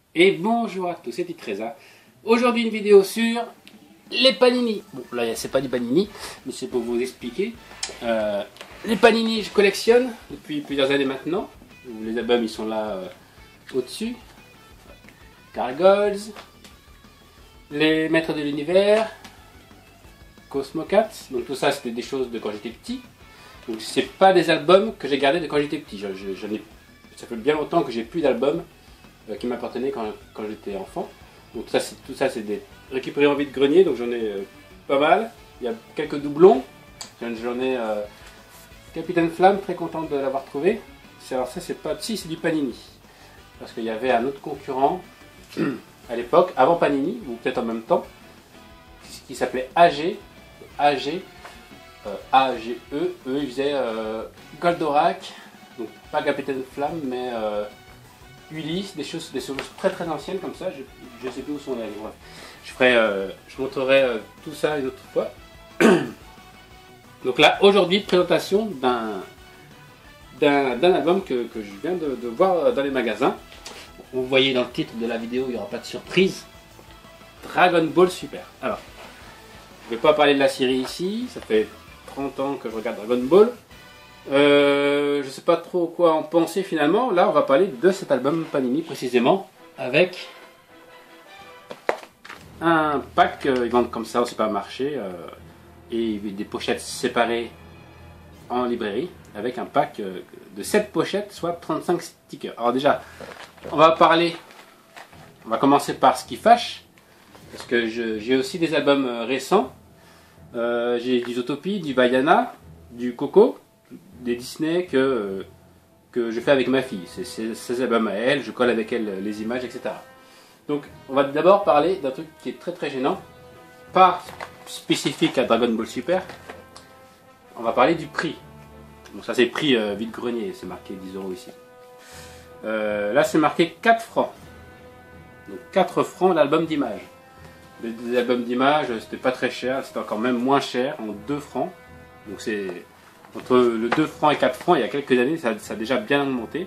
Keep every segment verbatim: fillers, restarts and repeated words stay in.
Et bonjour à tous, c'est Titreza. Aujourd'hui une vidéo sur les panini. Bon là c'est pas du panini, mais c'est pour vous expliquer. Euh, les panini je collectionne depuis plusieurs années maintenant. Les albums ils sont là euh, au-dessus. Gargoyles, les Maîtres de l'Univers, Cosmo Cats. Donc tout ça c'était des choses de quand j'étais petit. Donc c'est pas des albums que j'ai gardés de quand j'étais petit. Je, je, je ai, ça fait bien longtemps que j'ai plus d'albums euh, qui m'appartenaient quand, quand j'étais enfant. Donc tout ça c'est tout ça c'est des récupérés en vide-grenier. Donc j'en ai euh, pas mal. Il y a quelques doublons. J'en ai euh, Capitaine Flamme, très content de l'avoir trouvé. Alors ça c'est pas si c'est du Panini. Parce qu'il y avait un autre concurrent à l'époque, avant Panini, ou peut-être en même temps, qui s'appelait A G. A G. Euh, A G E. Eux ils faisaient euh, Goldorak. Donc pas Capitaine Flamme, mais euh, Ulysse, des choses, des choses très très anciennes comme ça. Je ne sais plus où sont les livres. Je ferai, euh, je montrerai euh, tout ça une autre fois. Donc là, aujourd'hui, présentation d'un d'un album que, que je viens de, de voir dans les magasins. Vous voyez dans le titre de la vidéo, il n'y aura pas de surprise. Dragon Ball Super. Alors, je ne vais pas parler de la série ici. Ça fait trente ans que je regarde Dragon Ball. Euh, je ne sais pas trop quoi en penser finalement. Là, on va parler de cet album Panini précisément. Avec un pack, euh, ils vendent comme ça au supermarché. Euh, et des pochettes séparées en librairie. Avec un pack euh, de sept pochettes, soit trente-cinq stickers. Alors déjà, on va parler, on va commencer par ce qui fâche. Parce que j'ai aussi des albums euh, récents. Euh, j'ai du Zootopie, du Vaiana, du Coco, des Disney que, euh, que je fais avec ma fille. C'est ses albums à elle, je colle avec elle les images, et cetera. Donc on va d'abord parler d'un truc qui est très très gênant. Pas spécifique à Dragon Ball Super. On va parler du prix. Donc ça c'est prix euh, vide-grenier, c'est marqué dix euros ici. Euh, là c'est marqué quatre francs. Donc quatre francs l'album d'image. Les albums d'image c'était pas très cher, c'était encore même moins cher, en deux francs. Donc c'est entre le deux francs et quatre francs, il y a quelques années, ça, ça a déjà bien augmenté.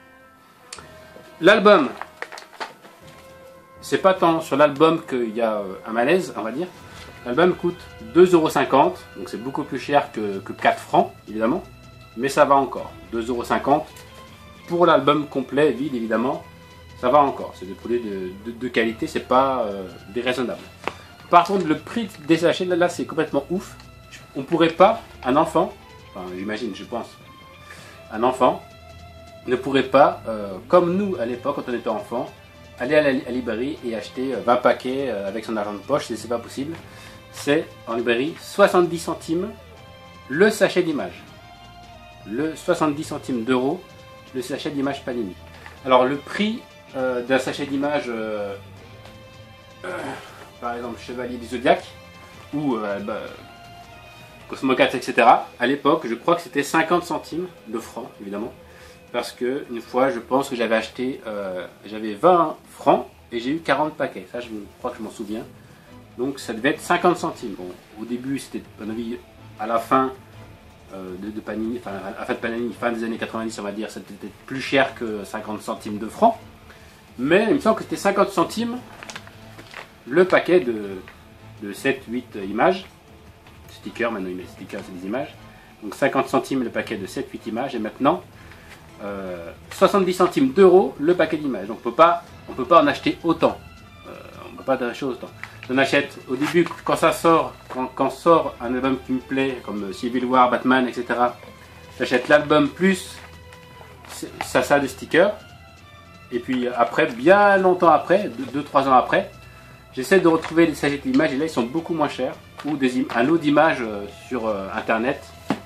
L'album, c'est pas tant sur l'album qu'il y a un malaise, on va dire. L'album coûte deux euros cinquante, donc c'est beaucoup plus cher que, que quatre francs, évidemment. Mais ça va encore. deux euros cinquante pour l'album complet, vide, évidemment. Ça va encore. C'est des produits de, de, de qualité, c'est pas euh, déraisonnable. Par contre, le prix des sachets, là, là c'est complètement ouf. On pourrait pas, un enfant, enfin j'imagine, je pense, un enfant ne pourrait pas, euh, comme nous à l'époque, quand on était enfant, aller à la, à la librairie et acheter vingt paquets euh, avec son argent de poche, c'est pas possible. C'est en librairie soixante-dix centimes le sachet d'image. Le soixante-dix centimes d'euros le sachet d'image Panini. Alors le prix euh, d'un sachet d'image, euh, euh, par exemple Chevalier du Zodiac ou euh, bah, Cosmo Cats, et cetera. À l'époque, je crois que c'était cinquante centimes de francs, évidemment, parce que une fois, je pense que j'avais acheté, euh, j'avais vingt francs et j'ai eu quarante paquets. Ça, je crois que je m'en souviens. Donc ça devait être cinquante centimes. Bon, au début, c'était à mon avis, à la fin. Euh, de, de Panini, enfin à la fin de Panini, fin des années quatre-vingt-dix on va dire, c'était peut-être plus cher que cinquante centimes de francs, mais il me semble que c'était cinquante centimes le paquet de, de sept huit images, stickers, maintenant il met stickers c'est des images, donc cinquante centimes le paquet de sept huit images, et maintenant euh, soixante-dix centimes d'euros le paquet d'images, donc on peut pas, on peut pas en acheter autant, euh, on peut pas en acheter autant. On achète au début, quand ça sort, quand, quand sort un album qui me plaît, comme Civil War, Batman, et cetera. J'achète l'album plus ça, ça de stickers. Et puis après, bien longtemps après, deux trois ans après, j'essaie de retrouver les sachets d'images et là ils sont beaucoup moins chers. Ou des, un lot d'images sur euh, internet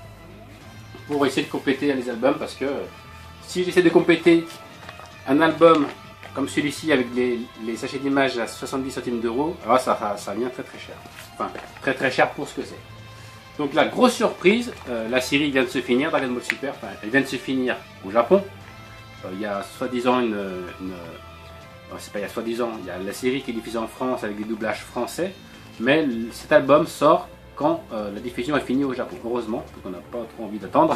pour essayer de compléter les albums. Parce que si j'essaie de compléter un album comme celui-ci avec les, les sachets d'images à soixante-dix centimes d'euros, alors ça, ça, ça vient très très cher. Enfin, très très cher pour ce que c'est. Donc la grosse surprise, euh, la série vient de se finir, Dragon Ball Super, enfin, elle vient de se finir au Japon. Euh, il y a soi-disant une... une euh, c'est pas il y a soi-disant, il y a la série qui est diffusée en France avec des doublages français, mais cet album sort quand euh, la diffusion est finie au Japon, heureusement, parce qu'on n'a pas trop envie d'attendre.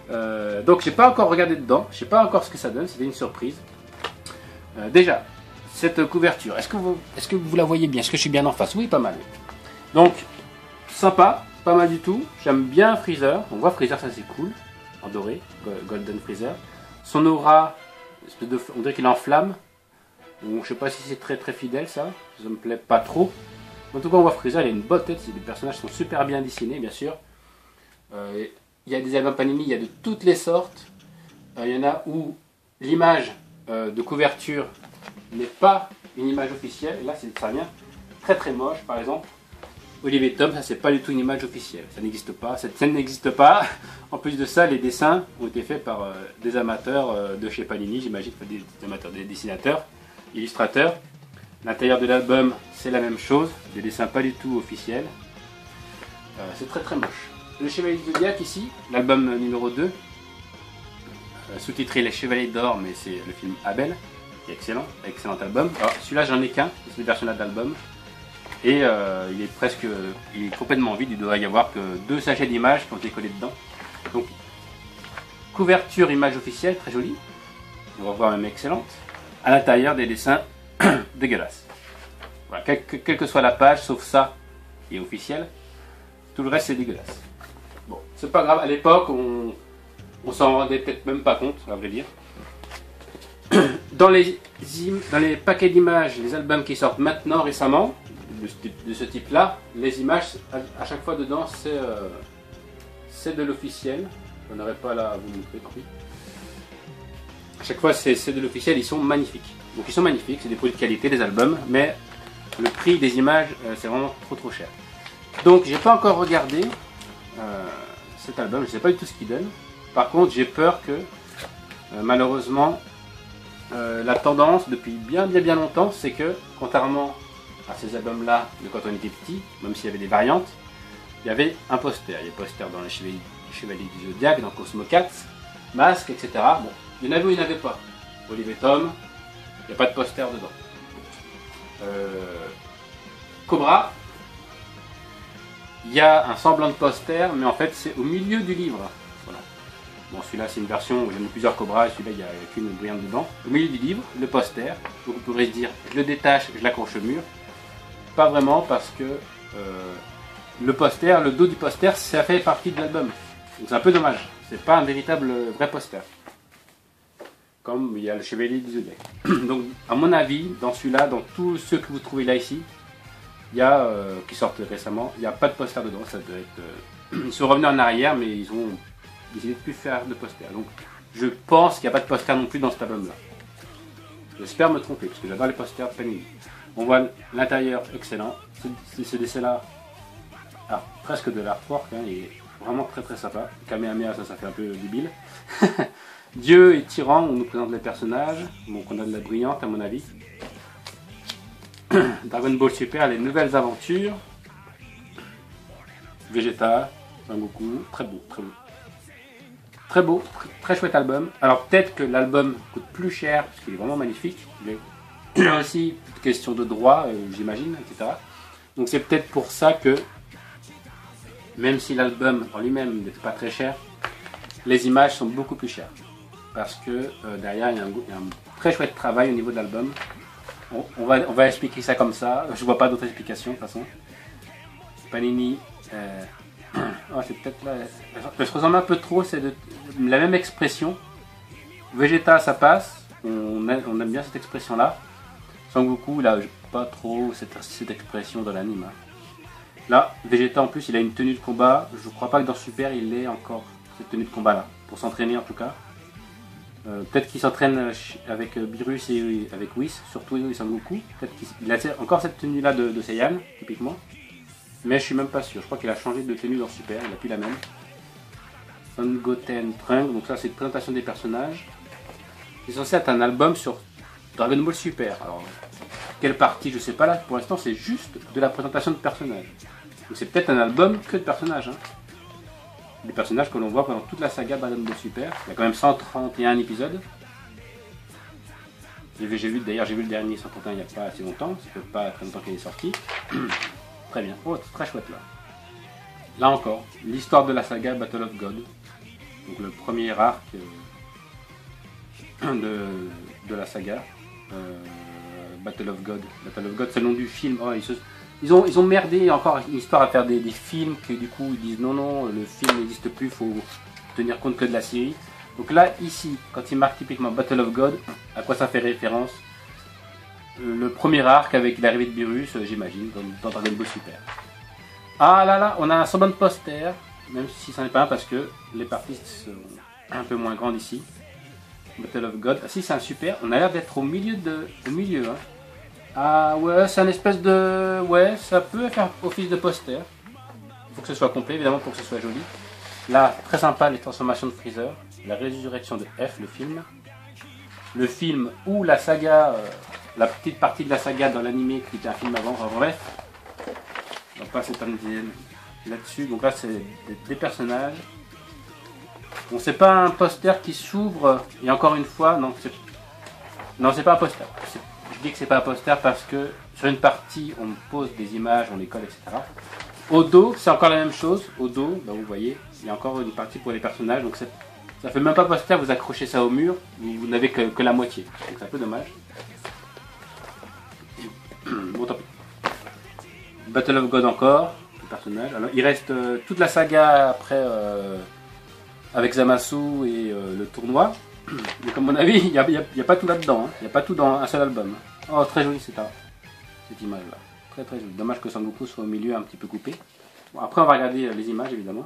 Euh, donc j'ai pas encore regardé dedans, je sais pas encore ce que ça donne, c'était une surprise. Euh, déjà, cette couverture. Est-ce que, vous, est-ce que vous la voyez bien? Est-ce que je suis bien en face? Oui, pas mal. Donc, sympa, pas mal du tout. J'aime bien Freezer. On voit Freezer, ça c'est cool. En doré, Golden Freezer. Son aura, de, on dirait qu'il est en flamme. Bon, je sais pas si c'est très très fidèle ça. Ça me plaît pas trop. En tout cas, on voit Freezer, il a une bonne tête. Les personnages sont super bien dessinés, bien sûr. Euh, il y a des albums Panini, il y a de toutes les sortes. Euh, il y en a où l'image euh, de couverture n'est pas une image officielle. Et là, ça vient très très moche, par exemple. Olivier Tom, ça c'est pas du tout une image officielle. Ça n'existe pas. Cette scène n'existe pas. En plus de ça, les dessins ont été faits par euh, des amateurs euh, de chez Panini, j'imagine, des, des amateurs, des dessinateurs, illustrateurs. L'intérieur de l'album, c'est la même chose. Des dessins pas du tout officiels. Euh, c'est très très moche. Le Chevalier du Zodiac ici, l'album numéro deux. Euh, sous-titré Les Chevaliers d'Or, mais c'est le film Abel, qui est excellent, excellent album. Alors celui-là j'en ai qu'un, c'est cette version-là d'album, et euh, il est presque, il est complètement vide, il doit y avoir que deux sachets d'images qui ont été collés dedans. Donc couverture image officielle, très jolie, on va voir même excellente. À l'intérieur des dessins dégueulasses. Voilà, quelle que, quelle que soit la page, sauf ça qui est officiel, tout le reste c'est dégueulasse. Bon, c'est pas grave, à l'époque on On s'en rendait peut-être même pas compte, à vrai dire. Dans les, dans les paquets d'images, les albums qui sortent maintenant, récemment, de ce, de ce type-là, les images, à, à chaque fois dedans, c'est euh, de l'officiel. Je n'aurais pas là à vous montrer, tant pis. À chaque fois, c'est de l'officiel, ils sont magnifiques. Donc ils sont magnifiques, c'est des produits de qualité, des albums, mais le prix des images, euh, c'est vraiment trop trop cher. Donc j'ai pas encore regardé euh, cet album, je sais pas du tout ce qu'il donne. Par contre, j'ai peur que, euh, malheureusement, euh, la tendance depuis bien bien bien longtemps, c'est que, contrairement à ces albums-là de quand on était petit, même s'il y avait des variantes, il y avait un poster. Il y a des posters dans les Chevaliers, les Chevaliers du Zodiac, dans Cosmo quatre, Masque, et cetera. Bon, il y en avait ou il n'y en avait pas. Olivier Tom, il n'y a pas de poster dedans. Euh, Cobra, il y a un semblant de poster, mais en fait c'est au milieu du livre. Voilà. Bon, celui-là c'est une version où il y en a plusieurs Cobras, et celui-là il n'y a qu'une brillante dedans. Au milieu du livre, le poster, donc vous pourrez se dire, je le détache, je l'accroche au mur. Pas vraiment, parce que euh, le poster, le dos du poster, ça fait partie de l'album. Donc c'est un peu dommage, c'est pas un véritable vrai poster. Comme il y a le Chevalier du Zodiac. Donc à mon avis, dans celui-là, dans tous ceux que vous trouvez là ici, il y a, euh, qui sortent récemment, il n'y a pas de poster dedans. Ça doit être, euh, ils sont revenus en arrière, mais ils ont décidé de plus faire de poster. Donc je pense qu'il n'y a pas de poster non plus dans cet album-là. J'espère me tromper, parce que j'adore les posters de Panini. On voit l'intérieur excellent. Ce dessin-là, alors presque de l'artwork, hein, il est vraiment très très sympa. Kamehameha, ça, ça fait un peu débile. Dieu et Tyran, on nous présente les personnages. Donc on a de la brillante à mon avis. Dragon Ball Super, les nouvelles aventures. Vegeta, Son Goku, très beau, très beau. Très beau, très, très chouette album. Alors peut-être que l'album coûte plus cher, parce qu'il est vraiment magnifique. Il y a aussi une question de droit, euh, j'imagine, et cetera. Donc c'est peut-être pour ça que, même si l'album en lui-même n'est pas très cher, les images sont beaucoup plus chères. Parce que euh, derrière, il y, a un, il y a un très chouette travail au niveau de l'album. On, on, va, on va expliquer ça comme ça. Je vois pas d'autres explications de toute façon. Panini, euh, oh, c'est peut-être là. Je se ressemble un peu trop, c'est la même expression. Vegeta, ça passe. On aime, on aime bien cette expression-là. Son Goku, là, pas trop cette, cette expression dans l'anime. Hein. Là, Vegeta en plus, il a une tenue de combat. Je crois pas que dans Super, il ait encore cette tenue de combat-là. Pour s'entraîner en tout cas. Euh, Peut-être qu'il s'entraîne avec Beerus et avec Whis, surtout et Son Goku. Peut-être qu'il a encore cette tenue-là de, de Saiyan, typiquement. Mais je suis même pas sûr. Je crois qu'il a changé de tenue dans Super. Il n'a plus la même. Son Goten Trunks. Donc ça, c'est une présentation des personnages. C'est censé être un album sur Dragon Ball Super. Alors, quelle partie, je sais pas là. Pour l'instant, c'est juste de la présentation de personnages. Donc c'est peut-être un album que de personnages. Hein. Des personnages que l'on voit pendant toute la saga Dragon Ball Super. Il y a quand même cent trente et un épisodes. J'ai vu, d'ailleurs, j'ai vu le dernier cent trente et un il n'y a pas assez longtemps. Ça fait pas très longtemps qu'il est sorti. Très bien. Oh, c'est très chouette là. Là encore, l'histoire de la saga Battle of God. Donc le premier arc euh, de, de la saga. Euh, Battle of God. Battle of God, c'est le nom du film. Oh, ils, se, ils, ont, ils ont merdé encore une histoire à faire des, des films que du coup ils disent non, non, le film n'existe plus, il faut tenir compte que de la série. Donc là, ici, quand il marque typiquement Battle of God, à quoi ça fait référence? Le premier arc avec l'arrivée de Beerus, j'imagine, dans Dragon Ball Super. Ah là là, on a un second poster, même si ça n'est pas un parce que les parties sont un peu moins grandes ici. Battle of God. Ah si, c'est un super. On a l'air d'être au milieu de, au milieu. Hein. Ah ouais, c'est un espèce de, ouais, ça peut faire office de poster. Il faut que ce soit complet, évidemment, pour que ce soit joli. Là, très sympa, les transformations de Freezer, la résurrection de F, le film, le film ou la saga, euh, la petite partie de la saga dans l'animé qui était un film avant. Enfin, bref, on va pas s'étendre là-dessus. Donc là, c'est des, des personnages. Bon, c'est pas un poster qui s'ouvre, et encore une fois, non, c'est non, c'est pas un poster. Je dis que c'est pas un poster parce que sur une partie, on pose des images, on les colle, et cetera. Au dos, c'est encore la même chose. Au dos, bah, vous voyez, il y a encore une partie pour les personnages. Donc ça fait même pas poster, vous accrochez ça au mur, vous n'avez que, que la moitié. Donc c'est un peu dommage. Bon, tant pis. Battle of God encore, le personnage. Alors, il reste euh, toute la saga après... Euh, avec Zamasu et euh, le tournoi. Mais comme mon avis, il n'y a, a, a pas tout là-dedans. Il hein. n'y a pas tout dans un seul album. Oh, très joli c'est cette image-là. Très très joli. Dommage que Sangoku soit au milieu un petit peu coupé. Bon, après, on va regarder les images, évidemment.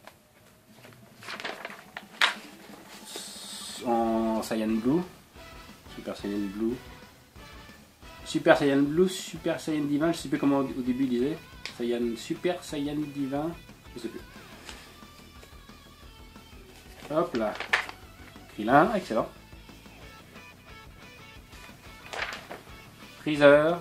En Saiyan Blue. Super Saiyan Blue. Super Saiyan Blue, Super Saiyan Divin. Je ne sais plus comment au début il disait. Saiyan, Super Saiyan Divin. Je ne sais plus. Hop là, Krillin, excellent. Freezer.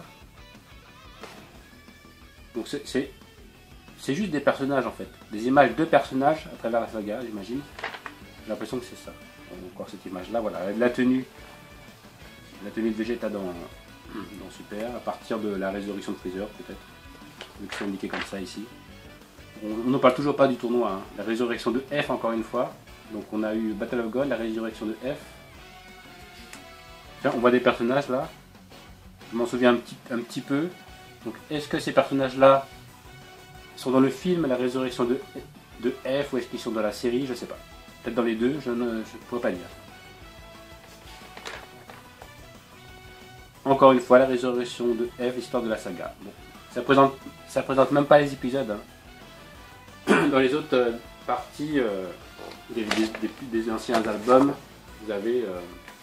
Donc c'est juste des personnages en fait, des images de personnages à travers la saga, j'imagine. J'ai l'impression que c'est ça. Donc, encore cette image là, voilà, la tenue, la tenue de Vegeta dans, dans Super, à partir de la résurrection de Freezer peut-être, vu que c'est indiqué comme ça ici. On n'en parle toujours pas du tournoi, hein. La résurrection de F encore une fois. Donc on a eu Battle of God, la résurrection de F. Tiens, on voit des personnages là. Je m'en souviens un petit, un petit peu. Donc est-ce que ces personnages-là sont dans le film, la résurrection de, de F, ou est-ce qu'ils sont dans la série? Je sais pas. Peut-être dans les deux, je ne je pourrais pas dire. Encore une fois, la résurrection de F, histoire de la saga. Bon, ça présente, ça présente même pas les épisodes. Hein. Dans les autres euh, parties... Euh, Des, des, des anciens albums, vous avez euh...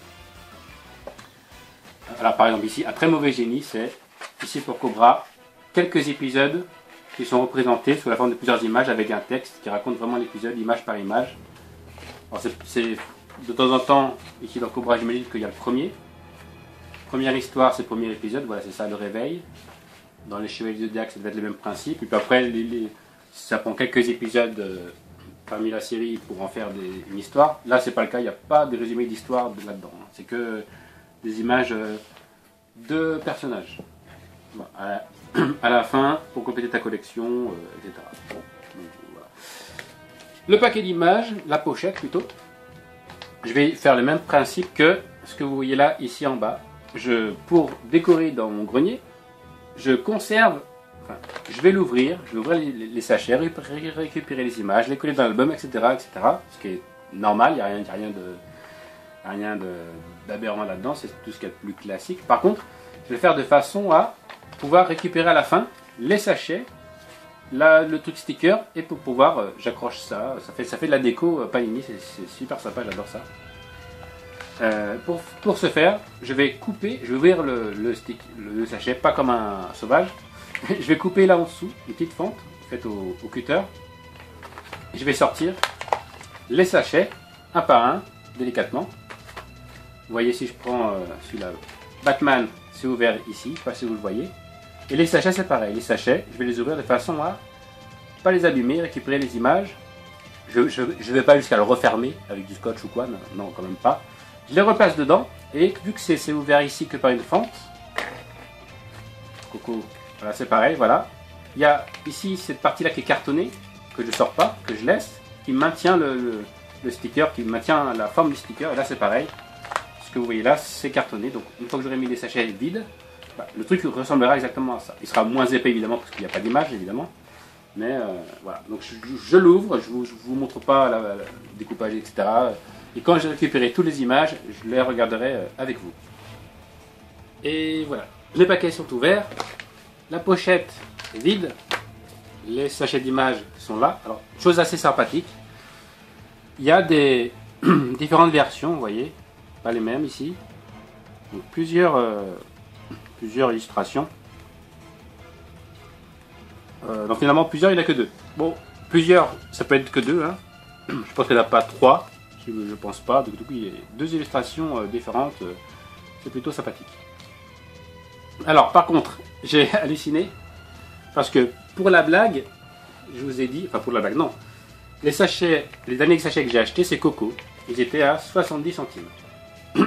alors par exemple ici un très mauvais génie, c'est ici pour Cobra quelques épisodes qui sont représentés sous la forme de plusieurs images avec un texte qui raconte vraiment l'épisode image par image. C'est de temps en temps ici dans Cobra, j'imagine qu'il y a le premier première histoire, c'est le premier épisode, voilà, c'est ça, le réveil. Dans les Chevaliers du Zodiac, ça devait être le même principe, et puis après les, les... ça prend quelques épisodes euh, parmi la série pour en faire des, une histoire. Là, c'est pas le cas, il n'y a pas de résumé d'histoire là-dedans. Hein. C'est que des images euh, de personnages. Bon, à, la, à la fin, pour compléter ta collection, euh, et cetera. Bon, donc, voilà. Le paquet d'images, la pochette plutôt. Je vais faire le même principe que ce que vous voyez là, ici en bas. Je, pour décorer dans mon grenier, je conserve. Enfin, je vais l'ouvrir, je vais ouvrir les, les sachets, récupérer les images, les coller dans l'album, et cetera, et cetera. Ce qui est normal, il n'y a rien, y a rien de, rien d'aberrant là-dedans, c'est tout ce qu'il y a de plus classique. Par contre, je vais le faire de façon à pouvoir récupérer à la fin les sachets, la, le truc sticker, et pour pouvoir, euh, j'accroche ça, ça fait, ça fait de la déco euh, Panini, c'est super sympa, j'adore ça. Euh, pour, pour ce faire, je vais couper, je vais ouvrir le, le, stick, le, le sachet, pas comme un sauvage. Je vais couper là en dessous, une petite fente faite au, au cutter. Je vais sortir les sachets, un par un, délicatement. Vous voyez, si je prends euh, celui-là, Batman, c'est ouvert ici, je ne sais pas si vous le voyez. Et les sachets, c'est pareil. Les sachets, je vais les ouvrir de façon à pas les abîmer, récupérer les images. Je ne vais pas jusqu'à le refermer avec du scotch ou quoi, non, non quand même pas. Je les replace dedans, et vu que c'est ouvert ici que par une fente, Coco. Voilà, c'est pareil, voilà. Il y a ici cette partie-là qui est cartonnée, que je ne sors pas, que je laisse, qui maintient le, le, le sticker, qui maintient la forme du sticker. Et là, c'est pareil. Ce que vous voyez là, c'est cartonné. Donc, une fois que j'aurai mis les sachets vides, Bah, le truc ressemblera exactement à ça. Il sera moins épais évidemment parce qu'il n'y a pas d'image évidemment. Mais euh, voilà, donc je, je l'ouvre, je ne vous, vous montre pas la, la, le découpage, et cetera. Et quand j'ai récupéré toutes les images, je les regarderai avec vous. Et voilà, les paquets sont ouverts, la pochette est vide, les sachets d'images sont là. Alors, chose assez sympathique, il y a des différentes versions, vous voyez, pas les mêmes ici. Donc plusieurs, euh, plusieurs illustrations. Euh, donc finalement plusieurs il n'y en a que deux. Bon, plusieurs ça peut être que deux, hein. Je pense qu'il n'y en a pas trois, je, je pense pas. Donc du coup il y a deux illustrations euh, différentes, euh, c'est plutôt sympathique. Alors par contre j'ai halluciné parce que pour la blague, je vous ai dit, enfin pour la blague non, les sachets, les derniers sachets que j'ai achetés c'est Coco, ils étaient à soixante-dix centimes. Vous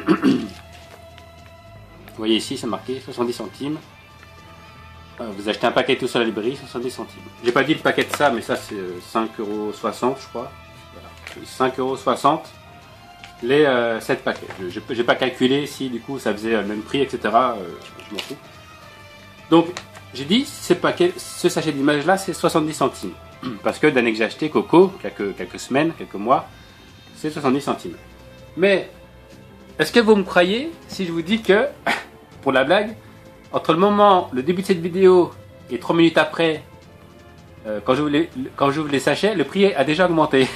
voyez ici c'est marqué soixante-dix centimes. Vous achetez un paquet tout seul à la librairie, soixante-dix centimes. J'ai pas dit le paquet de ça, mais ça c'est cinq euros soixante je crois. Voilà. cinq euros soixante les euh, sept paquets. Je n'ai pas calculé si du coup ça faisait le même prix, et cetera. Euh, je m'en fous. Donc j'ai dit, ce, paquet, ce sachet d'images là c'est soixante-dix centimes. Parce que l'année que j'ai acheté Coco, quelques, quelques semaines, quelques mois, c'est soixante-dix centimes. Mais est-ce que vous me croyez si je vous dis que, pour la blague, entre le moment, le début de cette vidéo et trois minutes après, euh, quand j'ouvre les, les sachets, le prix a déjà augmenté.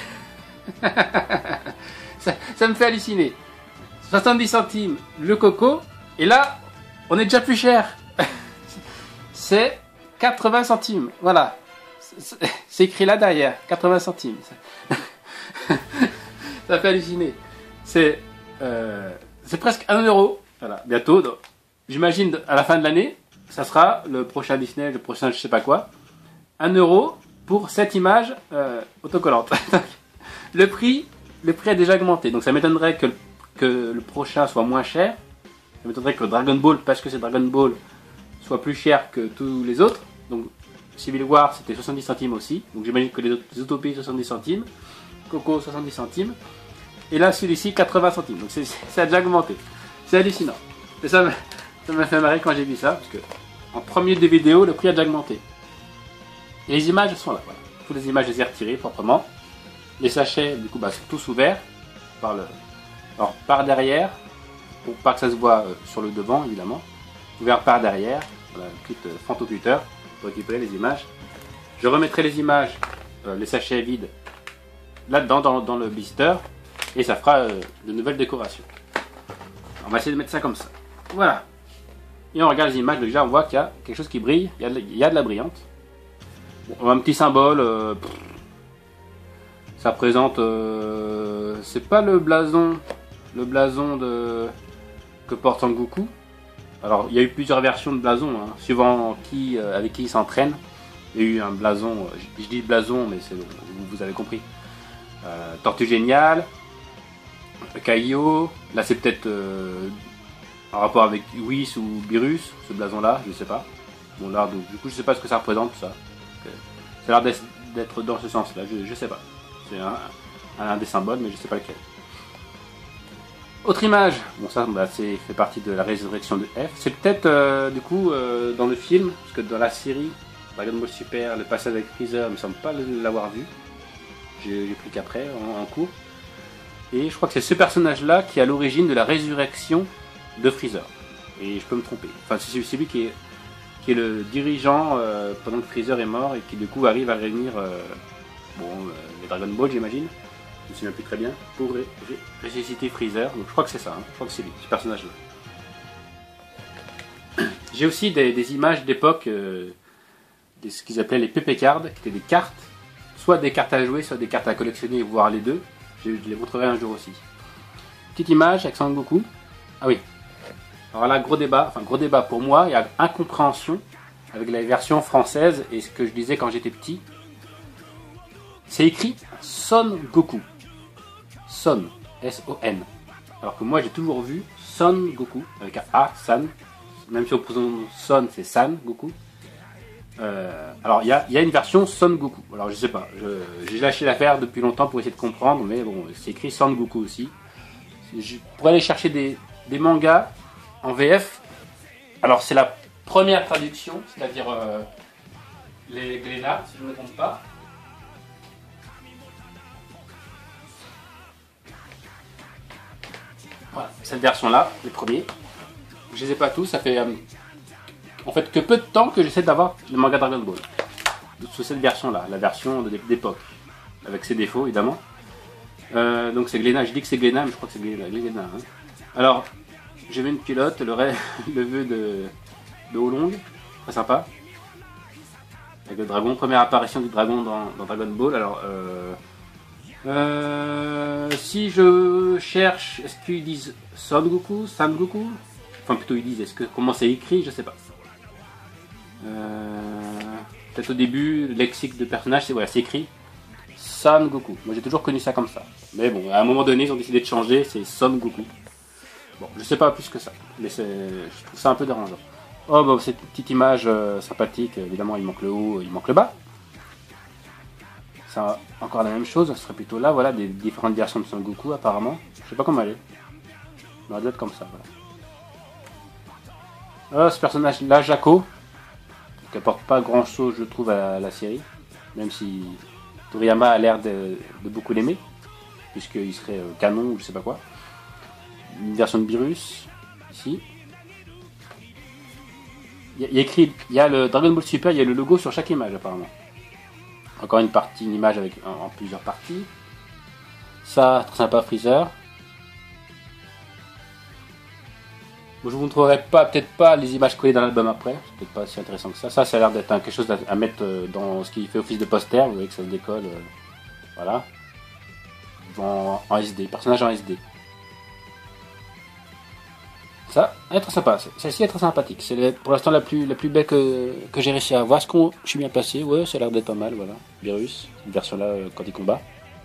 ça, ça me fait halluciner. soixante-dix centimes le Coco, et là, on est déjà plus cher. C'est quatre-vingts centimes. Voilà. C'est écrit là derrière, quatre-vingts centimes. Ça fait halluciner. C'est euh, presque un euro. Voilà, bientôt. J'imagine à la fin de l'année, ça sera le prochain Disney, le prochain je sais pas quoi, un euro pour cette image euh, autocollante. le prix, le prix a déjà augmenté, donc ça m'étonnerait que, que le prochain soit moins cher. Ça m'étonnerait que Dragon Ball, parce que c'est Dragon Ball, soit plus cher que tous les autres. Donc Civil War c'était soixante-dix centimes aussi, donc j'imagine que les autres les Utopies soixante-dix centimes, Coco soixante-dix centimes, et là celui-ci quatre-vingts centimes. Donc c'est, ça a déjà augmenté. C'est hallucinant. Et ça me... Ça m'a fait marrer quand j'ai vu ça, parce que en premier des vidéos, le prix a déjà augmenté. Et les images sont là, voilà. Toutes les images, je les ai retirées proprement. Les sachets, du coup, bah, sont tous ouverts par, le... Alors, par derrière, pour pas que ça se voit euh, sur le devant, évidemment. Ouvert par derrière, voilà, un petit euh, photocutter pour récupérer les images. Je remettrai les images, euh, les sachets vides, là-dedans, dans, dans le blister, et ça fera euh, de nouvelles décorations. On va essayer de mettre ça comme ça. Voilà. Et on regarde les images, déjà on voit qu'il y a quelque chose qui brille, il y a de, il y a de la brillante. Bon, un petit symbole, euh, pff, ça présente, euh, c'est pas le blason, le blason de, que porte Sangoku. Alors il y a eu plusieurs versions de blason, hein, suivant qui, euh, avec qui il s'entraîne. Il y a eu un blason, euh, je, je dis blason mais c'est, vous, vous avez compris. Euh, Tortue Géniale, Kaio, là c'est peut-être... Euh, en rapport avec Whis ou Beerus, ce blason là, je sais pas. Bon là, donc, du coup je sais pas ce que ça représente tout ça. Ça a l'air d'être dans ce sens là, je, je sais pas. C'est un, un des symboles mais je sais pas lequel. Autre image, bon ça bah, c'est fait partie de la résurrection de F. C'est peut-être euh, du coup euh, dans le film, parce que dans la série Dragon Ball Super, le passage avec Freezer, il me semble pas l'avoir vu. J'ai pris qu'après en, en cours. Et je crois que c'est ce personnage là qui est à l'origine de la résurrection de Freezer, et je peux me tromper. Enfin, c'est lui qui est, qui est le dirigeant euh, pendant que Freezer est mort et qui du coup arrive à réunir euh, bon, euh, les Dragon Ball, j'imagine, je me souviens plus très bien, pour ré ré ressusciter Freezer. Donc je crois que c'est ça, hein. Je crois que c'est lui, ce personnage-là. J'ai aussi des, des images d'époque, euh, de ce qu'ils appelaient les P P cards, qui étaient des cartes, soit des cartes à jouer, soit des cartes à collectionner, voire les deux. Je, je les montrerai un jour aussi. Petite image avec Sangoku. Ah oui. Alors là, gros débat, enfin gros débat pour moi, il y a incompréhension avec la version française et ce que je disais quand j'étais petit. C'est écrit Son Goku. Son, S O N. Alors que moi j'ai toujours vu Son Goku, avec un A, San. Même si on prononce Son, c'est San Goku. Euh, alors il y a, y a une version Son Goku. Alors je sais pas, j'ai lâché l'affaire depuis longtemps pour essayer de comprendre, mais bon, c'est écrit Son Goku aussi. Je pourrais aller chercher des, des mangas en V F. Alors c'est la première traduction, c'est-à-dire euh, les Glénat, si je ne me trompe pas. Voilà, cette version-là, les premiers. Je les ai pas tous, ça fait euh, en fait que peu de temps que j'essaie d'avoir le manga Dragon Ball. Sous cette version-là, la version d'époque, avec ses défauts évidemment. Euh, donc c'est Glénat, je dis que c'est Glénat, mais je crois que c'est Glénat. Glénat hein. Alors, j'ai vu une pilote, le, ré... le vœu de, de Oolong, très sympa. Avec le dragon, première apparition du dragon dans, dans Dragon Ball. Alors, euh... Euh... si je cherche, est-ce qu'ils disent Son Goku, San Goku? Enfin, plutôt ils disent, est-ce que comment c'est écrit, je sais pas. Euh... Peut-être au début, le lexique de personnage, c'est voilà, c'est écrit Son Goku. Moi j'ai toujours connu ça comme ça. Mais bon, à un moment donné, ils ont décidé de changer, c'est Son Goku. Bon, je sais pas plus que ça, mais c'est, je trouve ça un peu dérangeant. Oh, bah, cette petite image euh, sympathique, évidemment, il manque le haut, il manque le bas. Ça, encore la même chose, ce serait plutôt là, voilà, des différentes versions de Son Goku, apparemment. Je sais pas comment elle est. Elle doit être comme ça, voilà. Oh, ce personnage-là, Jaco, qui apporte pas grand-chose, je trouve, à la série, même si Toriyama a l'air de, de beaucoup l'aimer, puisqu'il serait euh, canon ou je sais pas quoi. Une version de Beerus, ici. Il y, y a écrit, il y a le Dragon Ball Super, il y a le logo sur chaque image apparemment. Encore une partie, une image avec en, en plusieurs parties. Ça, très sympa, Freezer. Bon, je vous montrerai pas, peut-être pas les images collées dans l'album après, c'est peut-être pas si intéressant que ça. Ça, ça a l'air d'être quelque chose à mettre dans ce qui fait office de poster. Vous voyez que ça se décolle, euh, voilà. En, en S D, personnage en S D. Ça, elle est très sympa. Celle-ci est très sympathique. C'est pour l'instant la plus, la plus belle que, que j'ai réussi à avoir. Est-ce qu'on, je suis bien placé? Ouais, ça a l'air d'être pas mal. Voilà. Beerus, une version là euh, quand il combat.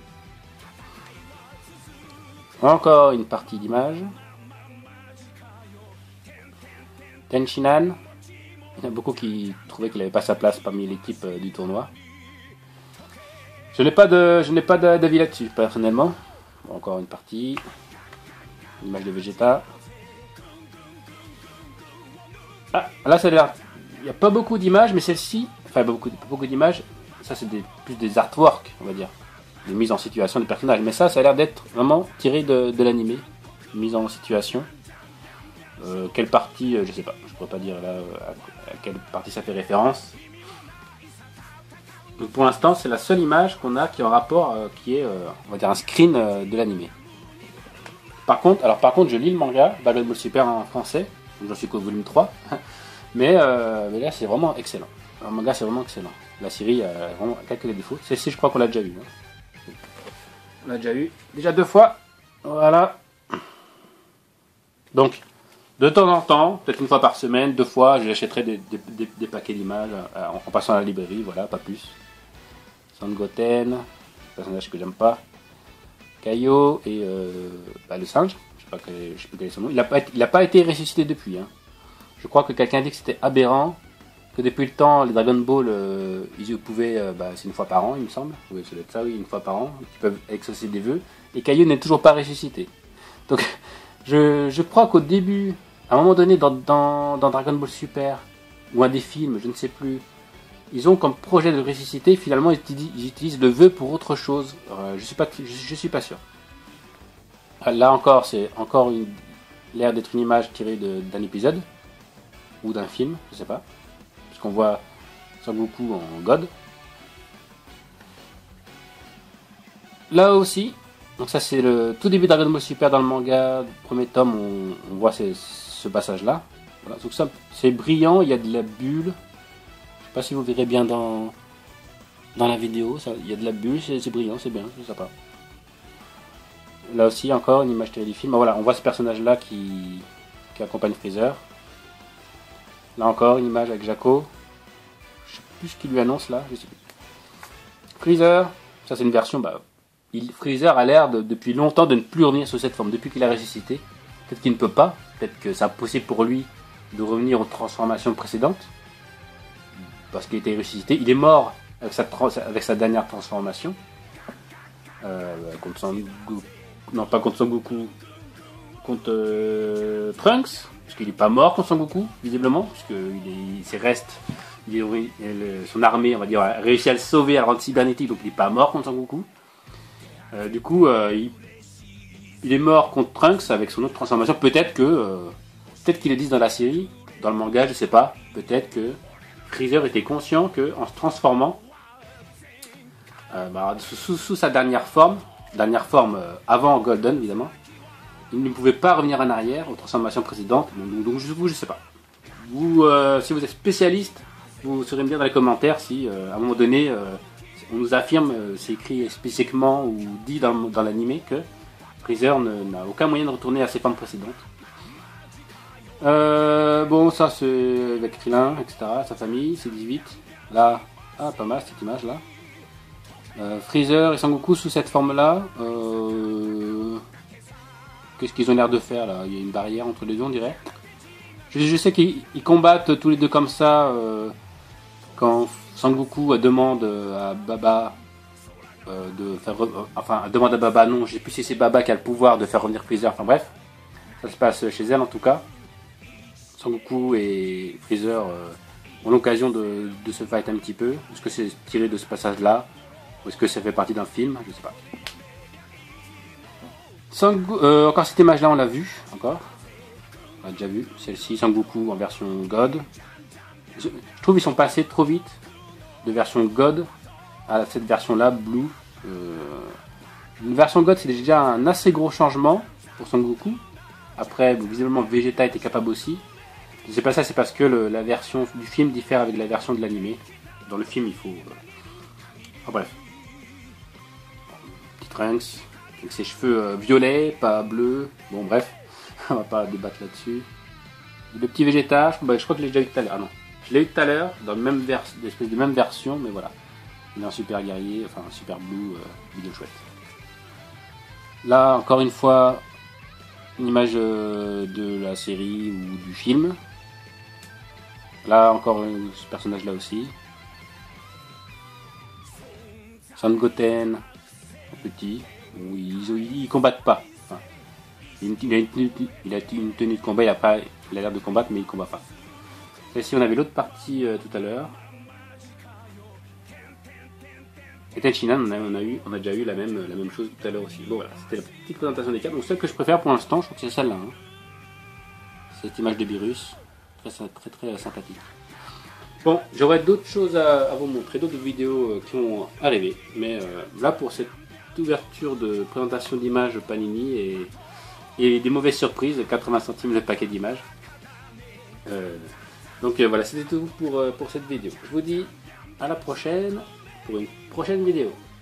Encore une partie d'image. Tenshinhan. Il y en a beaucoup qui trouvaient qu'il n'avait pas sa place parmi l'équipe euh, du tournoi. Je n'ai pas de, je n'ai pas d'avis là-dessus personnellement. Bon, encore une partie. Une image de Vegeta. Ah, là ça a l'air. Il n'y a pas beaucoup d'images, mais celle-ci, enfin beaucoup, beaucoup d'images, ça c'est des, plus des artworks, on va dire, des mises en situation des personnages. Mais ça, ça a l'air d'être vraiment tiré de, de l'animé, mise en situation. Euh, quelle partie, euh, je sais pas, je pourrais pas dire là à, à quelle partie ça fait référence. Donc pour l'instant, c'est la seule image qu'on a qui est en rapport, euh, qui est, euh, on va dire, un screen euh, de l'animé. Par contre, alors par contre, je lis le manga Dragon Ball Super en français. J'en suis qu'au volume trois, mais, euh, mais là c'est vraiment excellent. Le manga c'est vraiment excellent. La série a vraiment quelques défauts. Celle-ci je crois qu'on l'a déjà eu. Hein. On l'a déjà eu. Déjà deux fois. Voilà. Donc, de temps en temps, peut-être une fois par semaine, deux fois, j'achèterai des, des, des, des paquets d'images en, en passant à la librairie, voilà, pas plus. Son Goten, personnage que j'aime pas. Kaio et euh, bah, le singe. Je ne sais plus quel est son nom. Il n'a pas, pas été ressuscité depuis. Hein. Je crois que quelqu'un dit que c'était aberrant, que depuis le temps, les Dragon Ball, euh, ils pouvaient, euh, bah, c'est une fois par an, il me semble. Oui, ça doit être ça, oui, une fois par an. Ils peuvent exaucer des vœux. Et Kaio n'est toujours pas ressuscité. Donc, je, je crois qu'au début, à un moment donné, dans, dans, dans Dragon Ball Super, ou un des films, je ne sais plus, ils ont comme projet de ressusciter, finalement, ils utilisent, ils utilisent le vœu pour autre chose. Euh, je ne suis, pas, je, je suis pas sûr. Là encore, c'est encore une... l'air d'être une image tirée d'un épisode ou d'un film, je sais pas, puisqu'on voit Son Goku en God. Là aussi, donc ça c'est le tout début de Dragon Ball Super dans le manga, le premier tome, on, on voit ces, ce passage-là. Voilà, donc ça c'est brillant, il y a de la bulle. Je sais pas si vous verrez bien dans dans la vidéo, ça, il y a de la bulle, c'est brillant, c'est bien, c'est sympa. Là aussi, encore une image tirée du film. Voilà, on voit ce personnage-là qui, qui accompagne Freezer. Là encore, une image avec Jaco. Je sais plus ce qu'il lui annonce là. Je sais plus. Freezer, ça c'est une version. Bah, il, Freezer a l'air de, depuis longtemps de ne plus revenir sous cette forme. Depuis qu'il a ressuscité, peut-être qu'il ne peut pas. Peut-être que c'est impossible pour lui de revenir aux transformations précédentes. Parce qu'il était ressuscité. Il est mort avec sa, avec sa dernière transformation. Euh, contre Son Goku. Non, pas contre Son Goku. contre euh, Trunks, parce qu'il n'est pas mort contre Son Goku, visiblement, puisque il est, ses restes, il est, il, son armée, on va dire, a réussi à le sauver, à le rendre cybernétique, donc il n'est pas mort contre Son Goku. Euh, du coup, euh, il, il est mort contre Trunks avec son autre transformation. Peut-être que, euh, peut-être qu'ils le disent dans la série, dans le manga, je sais pas. Peut-être que Freezer était conscient que, en se transformant, euh, bah, sous, sous sa dernière forme, dernière forme euh, avant Golden évidemment, il ne pouvait pas revenir en arrière aux transformations précédentes. Donc, donc je vous, je sais pas. Vous, euh, si vous êtes spécialiste, vous saurez me dire dans les commentaires si, euh, à un moment donné, euh, on nous affirme, euh, c'est écrit spécifiquement ou dit dans, dans l'animé que Freezer n'a aucun moyen de retourner à ses formes précédentes. Euh, bon, ça c'est avec Krillin, et cetera. Sa famille, c'est dix-huit. Là, ah, pas mal cette image là. Euh, Freezer et Sangoku sous cette forme là. Euh, Qu'est-ce qu'ils ont l'air de faire là? Il y a une barrière entre les deux, on dirait. Je, je sais qu'ils combattent tous les deux comme ça. Euh, quand Sangoku demande à Baba euh, de faire. Euh, enfin, demande à Baba, non, je sais plus si c'est Baba qui a le pouvoir de faire revenir Freezer. Enfin bref, ça se passe chez elle en tout cas. Sangoku et Freezer euh, ont l'occasion de, de se fight un petit peu. Est-ce que c'est tiré de ce passage-là? Ou est-ce que ça fait partie d'un film? Je sais pas. Sangoku, euh, encore cette image-là, on l'a vu. Encore. On l'a déjà vu. Celle-ci, Sangoku en version God. Je, je trouve qu'ils sont passés trop vite de version God à cette version-là, Blue. Euh, une version God, c'est déjà un assez gros changement pour Sangoku. Après, bon, visiblement, Vegeta était capable aussi. Je sais pas ça, c'est parce que le, la version du film diffère avec la version de l'animé. Dans le film, il faut... Euh... Enfin bref. Petit Trunks, avec ses cheveux euh, violets, pas bleus. Bon bref, on va pas débattre là-dessus. Le petit Vegeta, je, bah, je crois que je l'ai déjà eu tout à l'heure. Ah non, je l'ai eu tout à l'heure, dans le même vers... l'espèce de même version, mais voilà. Il est un super guerrier, enfin un super blue, euh, vidéo chouette. Là, encore une fois, une image euh, de la série ou du film. Là, encore euh, ce personnage-là aussi. Son Goten, petit, où ils, ils combattent pas. Enfin, il, a une tenue, il a une tenue de combat, il a pas, il a l'air de combattre, mais il combat pas. Ici, on avait l'autre partie euh, tout à l'heure. Et Tenshinhan, on a, on a eu, on a déjà eu la même, la même chose tout à l'heure aussi. Bon voilà, c'était la petite présentation des cartes. Donc celle que je préfère pour l'instant, je crois que c'est celle-là. Hein. Cette image de Beerus, très très très sympathique. Bon, j'aurais d'autres choses à, à vous montrer, d'autres vidéos euh, qui vont arriver. Mais euh, là, pour cette ouverture de présentation d'images Panini et, et des mauvaises surprises, quatre-vingts centimes le paquet d'images. Euh, donc euh, voilà, c'était tout pour, euh, pour cette vidéo. Je vous dis à la prochaine pour une prochaine vidéo.